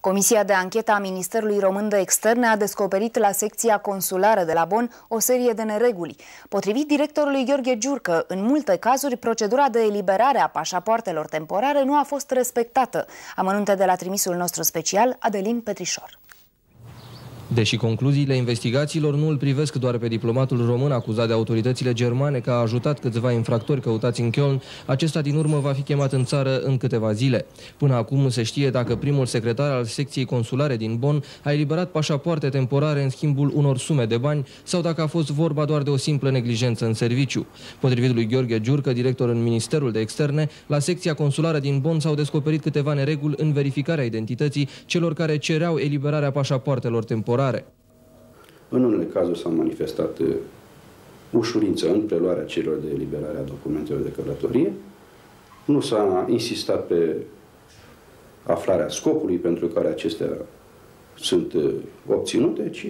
Comisia de anchetă a Ministerului Român de Externe a descoperit la secția consulară de la Bonn o serie de nereguli. Potrivit directorului Gheorghe Giurcă, în multe cazuri, procedura de eliberare a pașapoartelor temporare nu a fost respectată. Amănunte de la trimisul nostru special, Adelin Petrișor. Deși concluziile investigațiilor nu îl privesc doar pe diplomatul român acuzat de autoritățile germane că a ajutat câțiva infractori căutați în Köln, acesta din urmă va fi chemat în țară în câteva zile. Până acum nu se știe dacă primul secretar al secției consulare din Bonn a eliberat pașapoarte temporare în schimbul unor sume de bani sau dacă a fost vorba doar de o simplă neglijență în serviciu. Potrivit lui Gheorghe Giurcă, director în Ministerul de Externe, la secția consulară din Bonn s-au descoperit câteva nereguli în verificarea identității celor care cereau eliberarea pașapoartelor temporare. În unele cazuri s-a manifestat ușurință în preluarea cererilor de eliberare a documentelor de călătorie. Nu s-a insistat pe aflarea scopului pentru care acestea sunt obținute, ci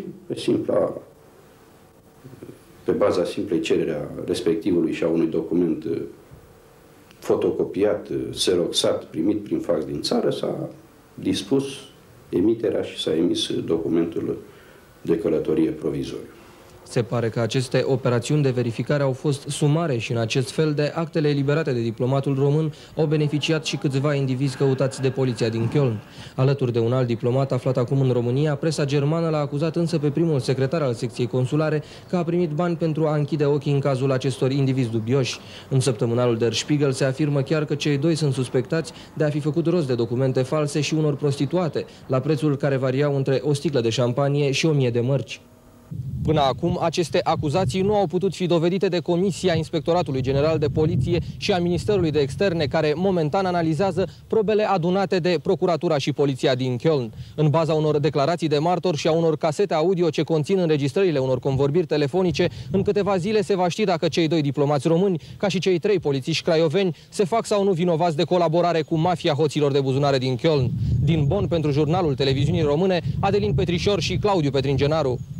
pe baza simplei cereri a respectivului și a unui document fotocopiat, xeroxat, primit prin fax din țară, s-a dispus emiterea și s-a emis documentul de călătorie provizoriu. Se pare că aceste operațiuni de verificare au fost sumare și în acest fel de actele eliberate de diplomatul român au beneficiat și câțiva indivizi căutați de poliția din Köln. Alături de un alt diplomat aflat acum în România, presa germană l-a acuzat însă pe primul secretar al secției consulare că a primit bani pentru a închide ochii în cazul acestor indivizi dubioși. În săptămânalul Der Spiegel se afirmă chiar că cei doi sunt suspectați de a fi făcut rost de documente false și unor prostituate, la prețuri care variau între o sticlă de șampanie și 1000 de mărci. Până acum, aceste acuzații nu au putut fi dovedite de Comisia Inspectoratului General de Poliție și a Ministerului de Externe, care momentan analizează probele adunate de Procuratura și Poliția din Köln. În baza unor declarații de martori și a unor casete audio ce conțin înregistrările unor convorbiri telefonice, în câteva zile se va ști dacă cei doi diplomați români, ca și cei 3 polițiști craioveni, se fac sau nu vinovați de colaborare cu mafia hoților de buzunare din Köln. Din Bonn, pentru jurnalul Televiziunii Române, Adelin Petrișor și Claudiu Petringenaru.